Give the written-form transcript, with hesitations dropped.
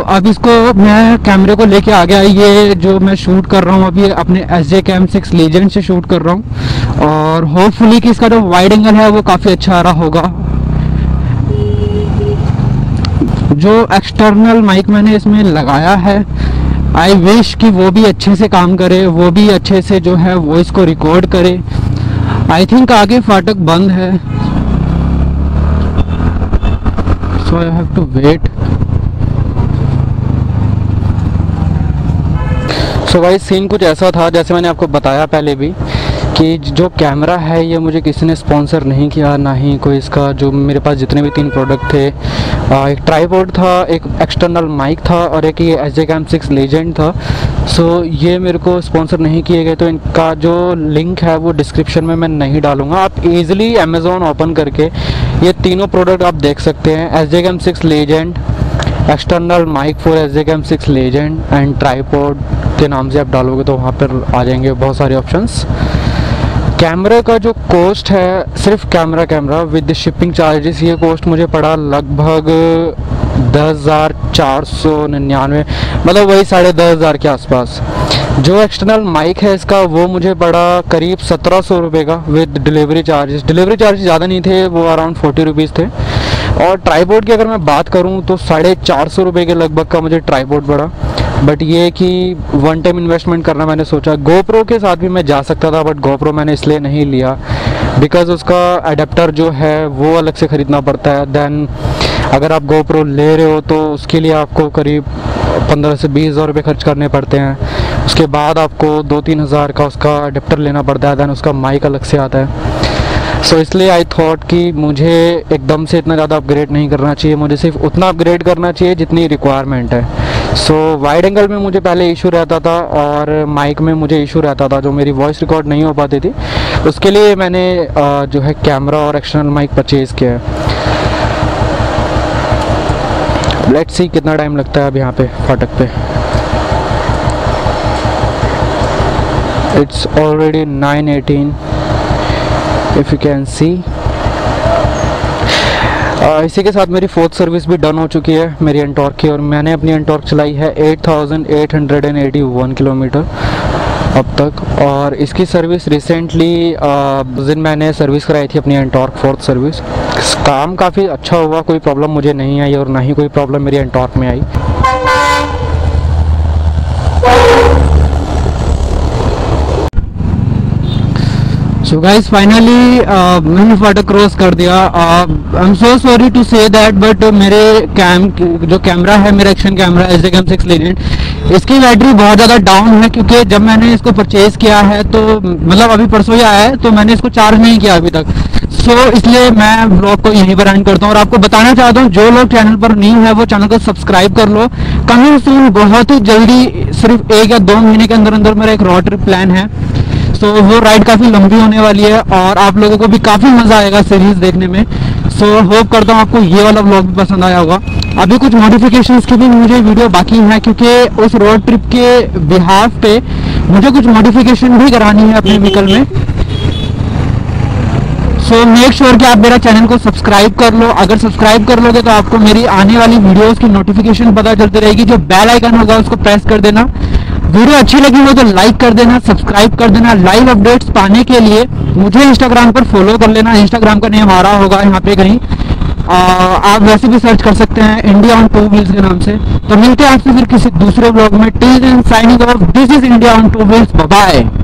अब इसको मैं कैमरे को लेके आ गया। ये जो मैं शूट कर रहा हूँ अभी अपने cam6 लेजेंड से शूट कर रहा हूँ, और होपफुली कि इसका जो वाइड एंगल है वो काफ़ी अच्छा आ रहा होगा। जो एक्सटर्नल माइक मैंने इसमें लगाया है, आई विश कि वो भी अच्छे से काम करे, वो भी अच्छे से जो है वॉइस को रिकॉर्ड करे। आई थिंक आगे फाटक बंद है, so I have to wait. So guys scene कुछ ऐसा था, जैसे मैंने आपको बताया पहले भी, कि जो कैमरा है ये मुझे किसी ने स्पॉन्सर नहीं किया, ना ही कोई इसका, जो मेरे पास जितने भी 3 प्रोडक्ट थे, एक ट्राइपॉड था, एक एक्सटर्नल माइक था और एक ये cam6 लेजेंड था। सो ये मेरे को स्पॉन्सर नहीं किए गए, तो इनका जो लिंक है वो डिस्क्रिप्शन में मैं नहीं डालूंगा। आप इजीली अमेज़ॉन ओपन करके ये तीनों प्रोडक्ट आप देख सकते हैं। cam6 legend, external mic for cam6 legend and tripod के नाम से आप डालोगे तो वहाँ पर आ जाएंगे बहुत सारे ऑप्शंस। कैमरे का जो कॉस्ट है, सिर्फ कैमरा विद शिपिंग चार्जेस, ये कॉस्ट मुझे पड़ा लगभग 10,499, मतलब वही 10,500 के आसपास। जो एक्सटर्नल माइक है इसका वो मुझे पड़ा करीब 1,700 रुपये का with delivery charges. Delivery charges ज़्यादा नहीं थे, वो अराउंड 40 रुपीज़ थे। और ट्राइपॉड की अगर मैं बात करूं तो 450 रुपये के लगभग का मुझे ट्राइपॉड पड़ा। बट ये कि वन टाइम इन्वेस्टमेंट करना मैंने सोचा। गोप्रो के साथ भी मैं जा सकता था, बट गोप्रो मैंने इसलिए नहीं लिया बिकॉज़ उसका अडेप्टर जो है वो अलग से ख़रीदना पड़ता है। देन अगर आप गोप्रो ले रहे हो तो उसके लिए आपको करीब 15 से 20 हज़ार रुपये खर्च करने पड़ते हैं। उसके बाद आपको 2-3 हज़ार का उसका अडेप्टर लेना पड़ता है, दैन उसका माइक अलग से आता है। सो इसलिए आई थॉट कि मुझे एकदम से इतना ज़्यादा अपग्रेड नहीं करना चाहिए, मुझे सिर्फ उतना अपग्रेड करना चाहिए जितनी रिक्वायरमेंट है। सो वाइड एंगल में मुझे पहले इशू रहता था और माइक में मुझे इशू रहता था, जो मेरी वॉइस रिकॉर्ड नहीं हो पाती थी। उसके लिए मैंने जो है कैमरा और एक्सटर्नल माइक परचेज़ किया है। लेट्स सी कितना टाइम लगता है अब यहाँ पे फाटक पे। It's already 9:18 if you can see. इसी के साथ मेरी 4th सर्विस भी डन हो चुकी है मेरी एंटॉर्क की, और मैंने अपनी एंटॉर्क चलाई है 8,881 किलोमीटर अब तक। और इसकी सर्विस रिसेंटली उस दिन मैंने सर्विस कराई थी अपनी एंटॉर्क 4th सर्विस। काम काफ़ी अच्छा हुआ, कोई प्रॉब्लम मुझे नहीं आई और ना ही कोई प्रॉब्लम मेरी एंटॉर्क में आई। सो गाइस फाइनली मैंने फाटक क्रॉस कर दिया। I am so sorry to say that, but मेरे जो कैमरा है, मेरा एक्शन कैमरा cam6 लेजेंड, इसकी बैटरी बहुत ज़्यादा डाउन है, क्योंकि जब मैंने इसको परचेज़ किया है तो मतलब अभी परसों ही आया है, तो मैंने इसको चार्ज नहीं किया अभी तक। सो इसलिए मैं ब्लॉग को यहीं पर एंड करता हूँ और आपको बताना चाहता हूँ जो लोग चैनल पर न्यू है वो चैनल को सब्सक्राइब कर लो। कमिंग सून, बहुत ही जल्दी, सिर्फ 1 या 2 महीने के अंदर अंदर मेरा एक रोड ट्रिप प्लान है। सो वो राइड काफ़ी लंबी होने वाली है और आप लोगों को भी काफ़ी मज़ा आएगा सीरीज़ देखने में। सो होप करता हूँ आपको ये वाला व्लॉग भी पसंद आया होगा। अभी कुछ मॉडिफिकेशंस की भी मुझे वीडियो बाकी है, क्योंकि उस रोड ट्रिप के बिहाफ पे मुझे कुछ मॉडिफिकेशन भी करानी है अपने व्हीकल में। सो मेक श्योर कि आप मेरा चैनल को सब्सक्राइब कर लो। अगर सब्सक्राइब कर लोगे तो आपको मेरी आने वाली वीडियोस की नोटिफिकेशन पता चलती रहेगी। जो बेल आइकन होगा उसको प्रेस कर देना। वीडियो अच्छी लगी हो तो लाइक कर देना, सब्सक्राइब कर देना। लाइव अपडेट्स पाने के लिए मुझे इंस्टाग्राम पर फॉलो कर लेना। इंस्टाग्राम का नेम आ रहा होगा यहाँ पे कहीं, आप वैसे भी सर्च कर सकते हैं इंडिया ऑन 2 व्हील्स के नाम से। तो मिलते हैं आपसे फिर किसी दूसरे ब्लॉग में। Till then signing off, this is India on 2 wheels. Bye bye.